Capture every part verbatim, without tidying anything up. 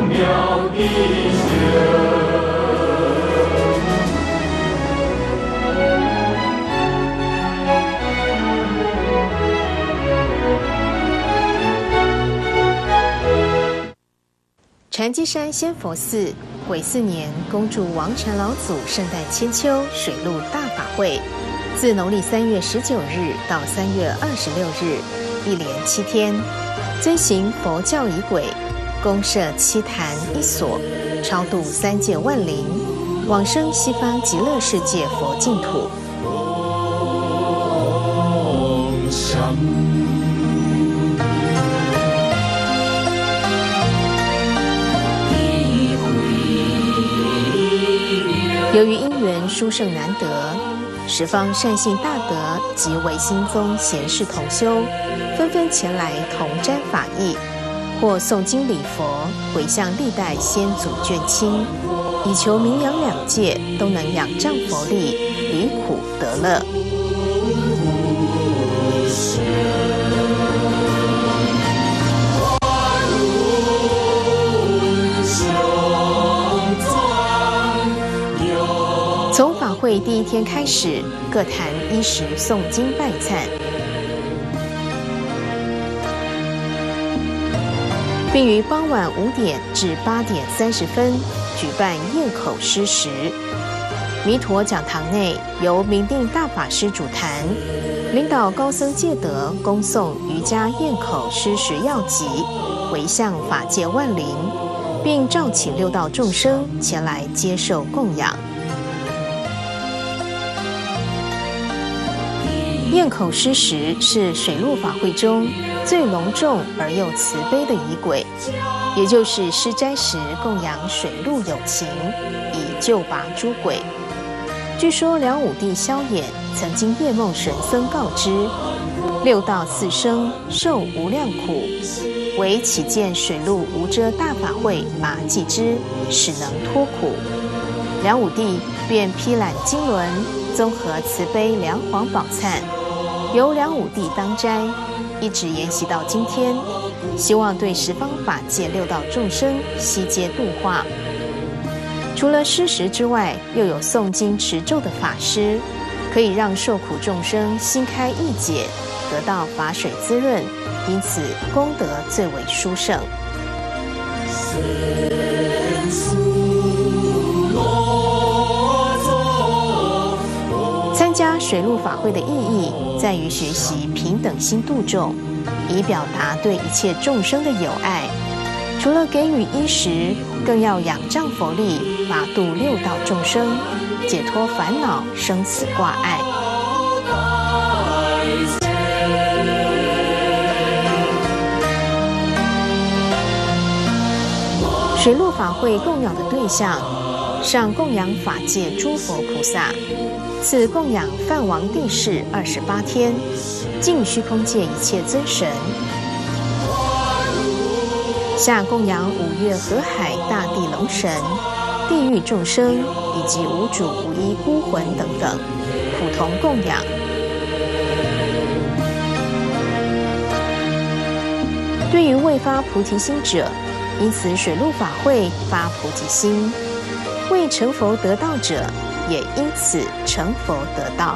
妙的神。 禅机山仙佛寺癸巳年恭祝王禅老祖圣诞千秋水陆大法会，自农历三月十九日到三月二十六日，一连七天，遵行佛教仪轨，公设七坛一所，超度三界万灵，往生西方极乐世界佛净土。由于因缘殊胜难得，十方善信大德及唯心宗贤士同修，纷纷前来同沾法益，或诵经礼佛，回向历代先祖眷亲，以求名扬两界都能仰仗佛力，离苦得乐。从法会第一天开始，各坛依时诵经拜忏，并于傍晚五点至八点三十分举办宴口施食。弥陀讲堂内由明定大法师主坛，领导高僧戒德恭诵瑜伽宴口施食要集，回向法界万灵，并召请六道众生前来接受供养。宴口施食是水陆法会中最隆重而又慈悲的仪轨，也就是施斋时供养水陆有情，以救拔诸鬼。据说梁武帝萧衍曾经夜梦神僧告知，六道四生受无量苦，唯启见水陆无遮大法会拔济之，使能脱苦。梁武帝便披览经纶，综合慈悲梁皇宝忏，由梁武帝当斋，一直沿袭到今天，希望对十方法界六道众生悉皆度化。除了施食之外，又有诵经持咒的法师，可以让受苦众生心开意解，得到法水滋润，因此功德最为殊胜。参加水陆法会的意义在于学习平等心度众，以表达对一切众生的友爱。除了给予衣食，更要仰仗佛力，拔度六道众生，解脱烦恼生死挂碍。水陆法会供养的对象，上供养法界诸佛菩萨，次供养梵王帝释二十八天，尽虚空界一切尊神，下供养五岳河海大地龙神、地狱众生以及无主无依孤魂等等，普同供养。对于未发菩提心者，因此水陆法会发菩提心；未成佛得道者，也因此成佛得道。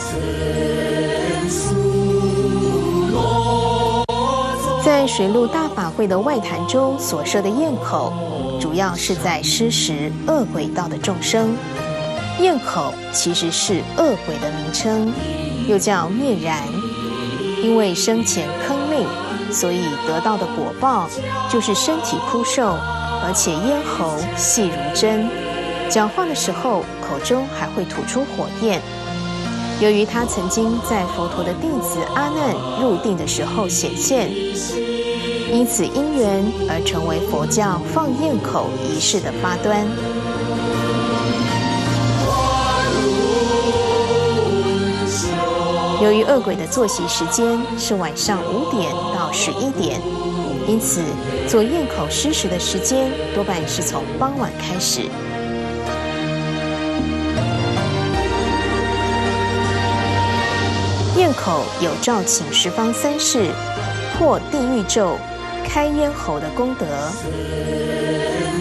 在水陆大法会的外坛中所设的宴口，主要是在施食恶鬼道的众生。宴口其实是恶鬼的名称，又叫灭燃，因为生前坑令，所以得到的果报就是身体枯瘦，而且咽喉细如针，讲话的时候口中还会吐出火焰。由于他曾经在佛陀的弟子阿难入定的时候显现，因此因缘而成为佛教放焰口仪式的发端。由于恶鬼的作息时间是晚上五点到十一点，因此做宴口施食的时间多半是从傍晚开始。宴口有召请十方三世破地狱咒、开咽喉的功德。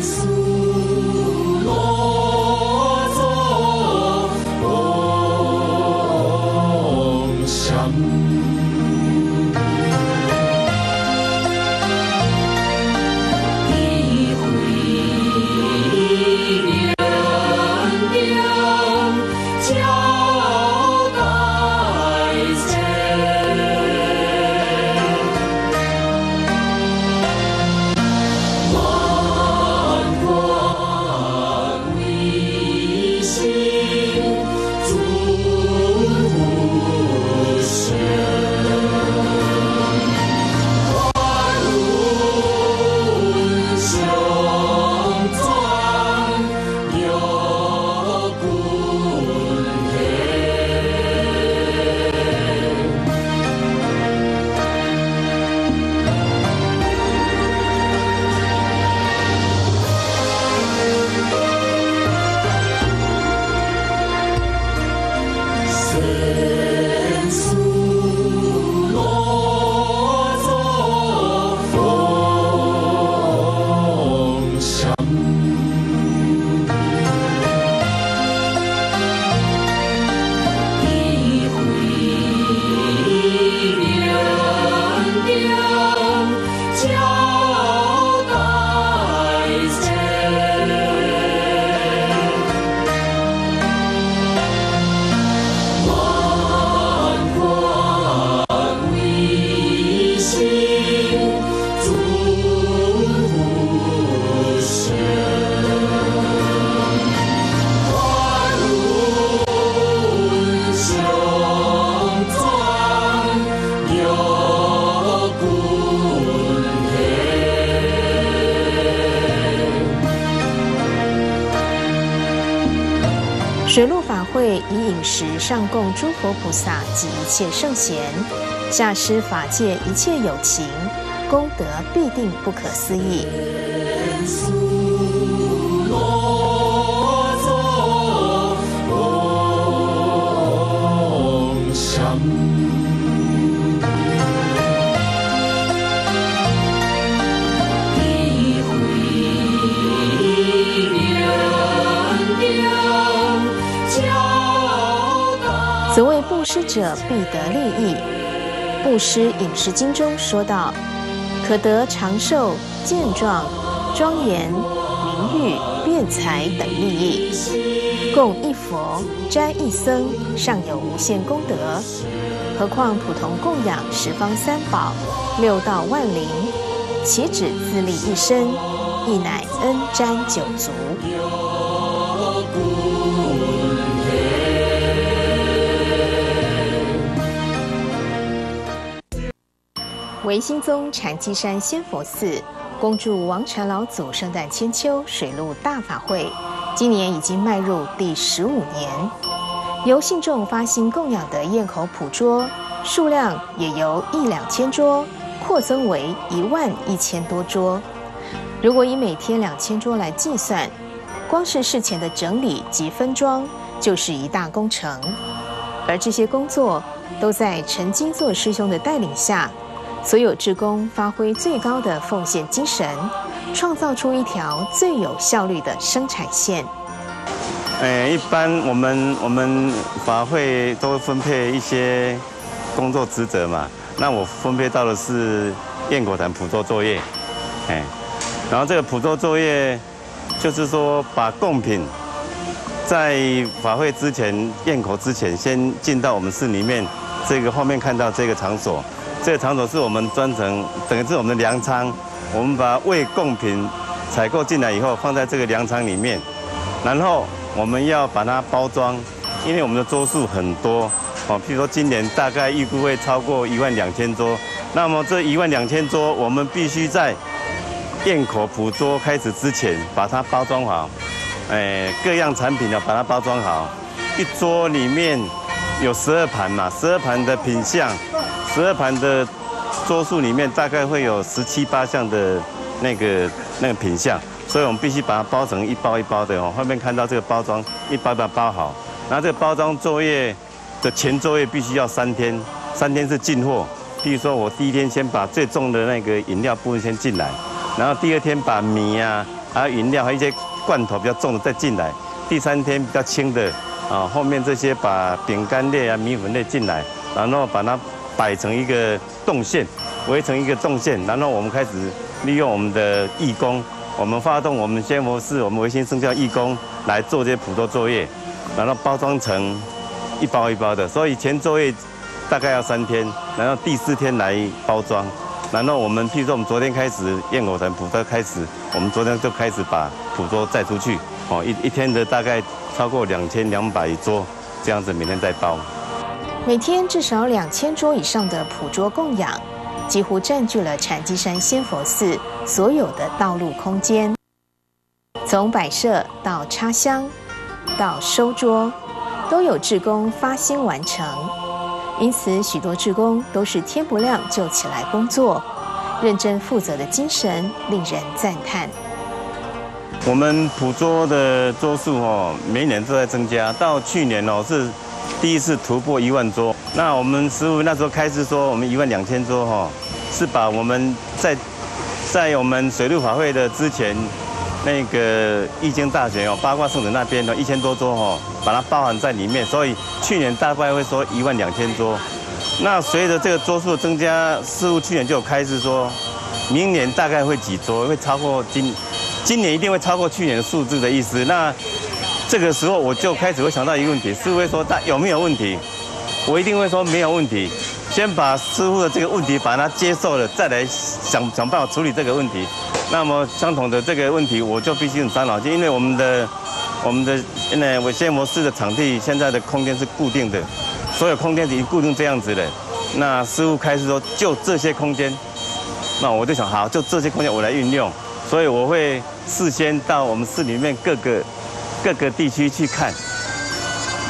水陆法会以饮食上供诸佛菩萨及一切圣贤，下施法界一切有情，功德必定不可思议。所谓布施者必得利益，布施饮食经中说道，可得长寿、健壮、庄严、名誉、辩才等利益。供一佛、斋一僧，尚有无限功德，何况普通供养十方三宝、六道万灵，岂止自利一身，亦乃恩沾九族。维新宗禅机山仙佛寺恭祝王禅老祖圣诞千秋水陆大法会，今年已经迈入第十五年。由信众发心供养的焰口普桌数量也由一两千桌扩增为一万一千多桌。如果以每天两千桌来计算，光是事前的整理及分装就是一大工程。而这些工作都在陈金作师兄的带领下，所有志工发挥最高的奉献精神，创造出一条最有效率的生产线。 呃，一般我们我们法会都会分配一些工作职责嘛。那我分配到的是焰口坛普桌作业，哎，然后这个普桌作业就是说把贡品在法会之前、焰口之前，先进到我们寺里面这个后面看到这个场所。这个场所是我们专程，整个是我们的粮仓，我们把为贡品采购进来以后，放在这个粮仓里面，然后我们要把它包装，因为我们的桌数很多哦，譬如说今年大概预估会超过一万两千桌，那么这一万两千桌，我们必须在焰口普桌开始之前把它包装好，哎，各样产品呢把它包装好，一桌里面有十二盘嘛，十二盘的品项。十二盘的桌数里面大概会有十七八项的那个那个品项，所以我们必须把它包成一包一包的哦。后面看到这个包装一包一包包好，然后这个包装作业的前作业必须要三天，三天是进货。比如说我第一天先把最重的那个饮料部分先进来，然后第二天把米啊还有饮料还有一些罐头比较重的再进来，第三天比较轻的啊后面这些把饼干类啊米粉类进来，然后把它摆成一个动线，围成一个动线，然后我们开始利用我们的义工，我们发动我们仙佛寺、我们维新圣教义工来做这些普桌作业，然后包装成一包一包的。所以前作业大概要三天，然后第四天来包装，然后我们譬如说我们昨天开始焰口坛普桌开始，我们昨天就开始把普桌载出去，哦，一一天的大概超过两千两百桌，这样子每天在包。 每天至少两千桌以上的普桌供养，几乎占据了禅机山仙佛寺所有的道路空间。从摆设到插香，到收桌，都有志工发心完成。因此，许多志工都是天不亮就起来工作，认真负责的精神令人赞叹。 我们普桌的桌数哦，每年都在增加，到去年哦是第一次突破一万桌。那我们师父那时候开始说，我们一万两千桌哈，是把我们在在我们水陆法会的之前那个易经大学哦，八卦圣子那边的一千多桌哈，把它包含在里面。所以去年大概会说一万两千桌。那随着这个桌数增加，师父去年就有开始说，明年大概会几桌，会超过今今年一定会超过去年的数字的意思。那这个时候我就开始会想到一个问题，师父会说他有没有问题？我一定会说没有问题，先把师父的这个问题把它接受了，再来想想办法处理这个问题。那么相同的这个问题，我就必须很伤脑筋，因为我们的我们的那我仙佛寺的场地现在的空间是固定的，所有空间已经固定这样子了。那师父开始说就这些空间，那我就想好，就这些空间我来运用，所以我会事先到我们寺里面各个各个地区去看，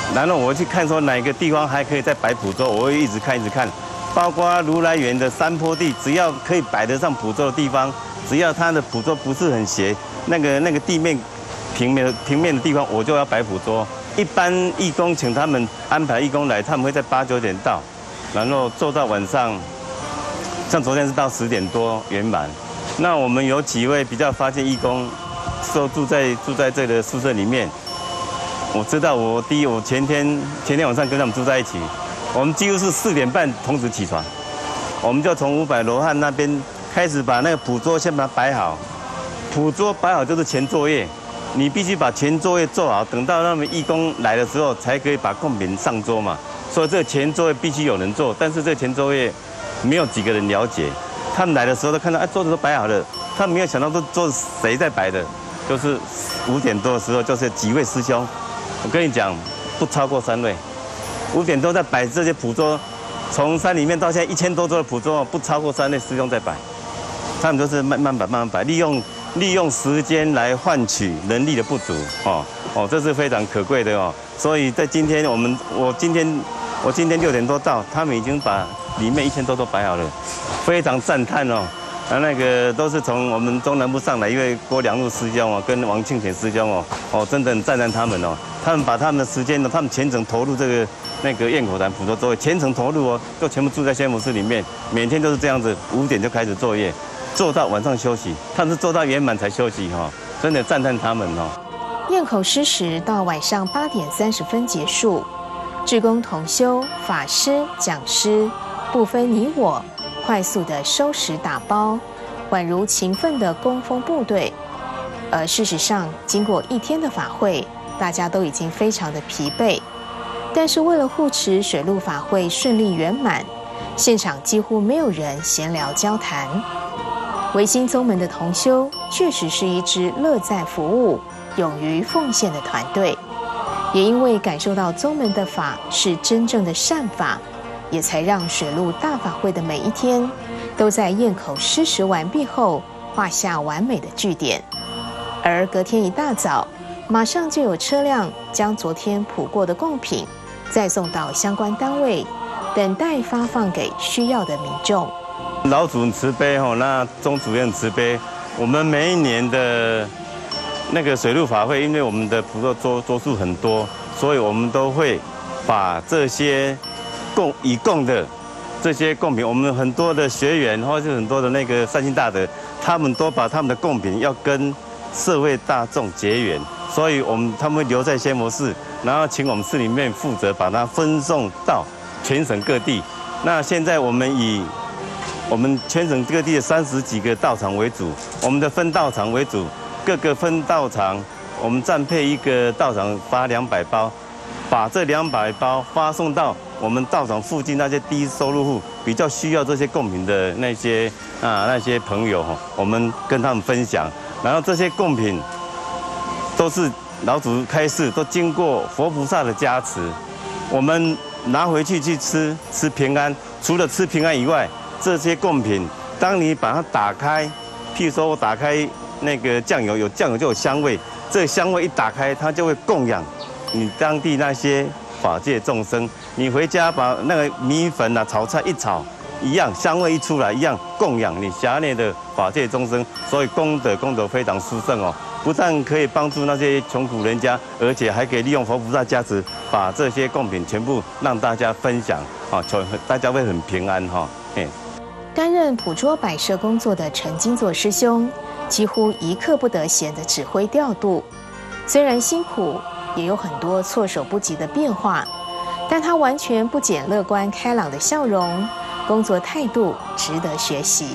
然后我去看说哪个地方还可以再摆捕捉，我会一直看一直看，包括如来园的山坡地，只要可以摆得上捕捉的地方，只要它的捕捉不是很斜，那个那个地面平面平面的地方，我就要摆捕捉。一般义工请他们安排义工来，他们会在八九点到，然后做到晚上，像昨天是到十点多圆满。那我们有几位比较发现义工，都住在住在这个宿舍里面。我知道我第一，我前天前天晚上跟他们住在一起，我们几乎是四点半同时起床，我们就从五百罗汉那边开始把那个捕捉先把它摆好，捕捉摆好就是前作业，你必须把前作业做好，等到他们义工来的时候才可以把贡品上桌嘛。所以这个前作业必须有人做，但是这个前作业没有几个人了解。他们来的时候都看到，哎，桌子都摆好了，他们没有想到这桌子谁在摆的，就是五点多的时候，就是几位师兄，我跟你讲，不超过三位，五点多在摆这些捕捉，从山里面到现在一千多桌的捕捉，不超过三位师兄在摆，他们都是慢慢摆慢慢摆，利用利用时间来换取人力的不足，哦哦，这是非常可贵的哦。所以在今天我们，我今天我今天六点多到，他们已经把里面一千多都摆好了。非常赞叹哦，啊，那个都是从我们中南部上来一位郭良禄师兄哦，跟王庆田师兄哦，哦，真的很赞叹他们哦，他们把他们的时间呢，他们全程投入这个那个燕口潭捕捉作业，全程投入哦，就全部住在仙佛寺里面，每天都是这样子，五点就开始作业，做到晚上休息，他们是做到圆满才休息哈、哦，真的赞叹他们哦。 宴口施食到晚上八点三十分结束，志工同修、法师、讲师不分你我。快速的收拾打包，宛如勤奋的工蜂部队。而事实上，经过一天的法会，大家都已经非常的疲惫。但是为了护持水陆法会顺利圆满，现场几乎没有人闲聊交谈。维新宗门的同修确实是一支乐在服务、勇于奉献的团队，也因为感受到宗门的法是真正的善法。也才让水陆大法会的每一天，都在宴口施食完毕后画下完美的句点。而隔天一大早，马上就有车辆将昨天捕过的贡品再送到相关单位，等待发放给需要的民众。 老主很慈悲哦，那宗主也很慈悲。我们每一年的那个水陆法会，因为我们的捕捉桌桌数很多，所以我们都会把这些供已供的这些贡品，我们很多的学员或者是很多的那个善心大德，他们都把他们的贡品要跟社会大众结缘，所以我们他们会留在仙佛寺，然后请我们寺里面负责把它分送到全省各地。那现在我们以我们全省各地的三十几个道场为主，我们的分道场为主，各个分道场我们占配一个道场发两百包，把这两百包发送到我们道场附近那些低收入户比较需要这些贡品的那些啊那些朋友哈，我们跟他们分享，然后这些贡品都是老祖开示，都经过佛菩萨的加持，我们拿回去去吃吃平安。除了吃平安以外，这些贡品当你把它打开，譬如说我打开那个酱油，有酱油就有香味，这个香味一打开，它就会供养你当地那些法界众生。你回家把那个米粉啊、炒菜一炒，一样香味一出来，一样供养你辖内的法界众生。所以功德功德非常殊胜哦，不但可以帮助那些穷苦人家，而且还可以利用佛菩萨加持，把这些贡品全部让大家分享啊，大家会很平安哈。哎， 担任捕捉摆设工作的陈金座师兄，几乎一刻不得闲的指挥调度。虽然辛苦，也有很多措手不及的变化，但他完全不减乐观开朗的笑容，工作态度值得学习。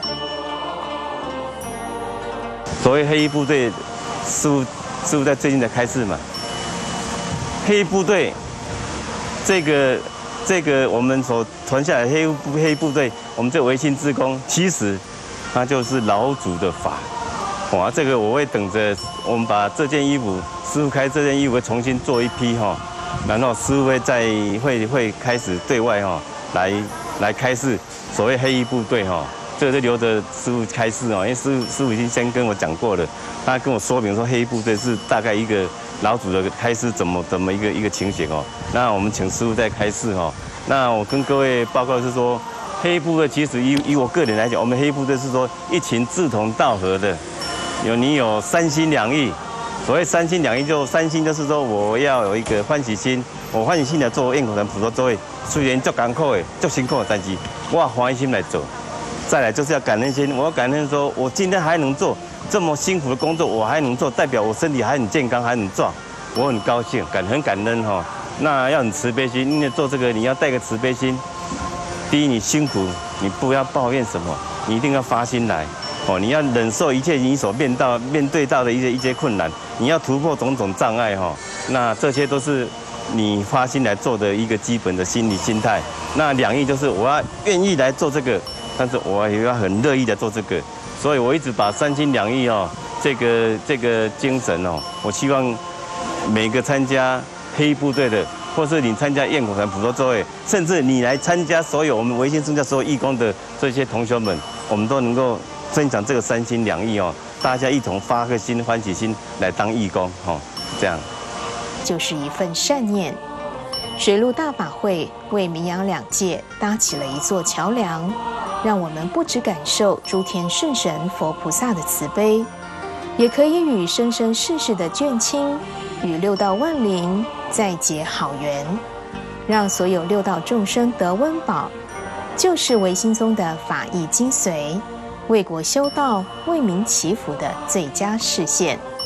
所谓黑衣部队，师父师父在最近才开示嘛。黑衣部队，这个这个我们所传下来的黑衣黑衣部队，我们这维新志工，其实它就是老祖的法。哇，这个我会等着我们把这件衣服，师父开这件衣服会重新做一批哈，然后师父会再会会开始对外哈来来开示所谓黑衣部队哈。这个就留着师父开示哦，因为师父师父已经先跟我讲过了，他跟我说明说黑衣部队是大概一个老祖的开示怎么怎么一个一个情形哦。那我们请师父再开示哦。那我跟各位报告是说，黑部队其实以以我个人来讲，我们黑部队是说一群志同道合的，有你有三心两意。所谓三心两意，就三心就是说我要有一个欢喜心，我欢喜心来做燕口坛普陀座位，虽然足艰苦的、足辛苦的，但是我欢喜心来做。再来就是要感恩心，我要感恩说，我今天还能做这么辛苦的工作，我还能做，代表我身体还很健康，还很壮，我很高兴，感很感恩哈。那要很慈悲心，因为做这个你要带个慈悲心。第一，你辛苦，你不要抱怨什么，你一定要发心来。哦，你要忍受一切你所面到面对到的一些一些困难，你要突破种种障碍哈、哦。那这些都是你发心来做的一个基本的心理心态。那两意就是我要愿意来做这个，但是我也要很乐意的做这个。所以我一直把三心两意哦，这个这个精神哦，我希望每个参加黑部队的，或是你参加燕口坛普陀座位，甚至你来参加所有我们维新宗教所有义工的这些同学们，我们都能够分享这个三心两意哦，大家一同发个心欢喜心来当义工哦，这样就是一份善念。水陆大法会为明阳两界搭起了一座桥梁，让我们不只感受诸天圣神佛菩萨的慈悲，也可以与生生世世的眷亲与六道万灵再结好缘，让所有六道众生得温饱，就是维新宗的法义精髓，为国修道、为民祈福的最佳示现。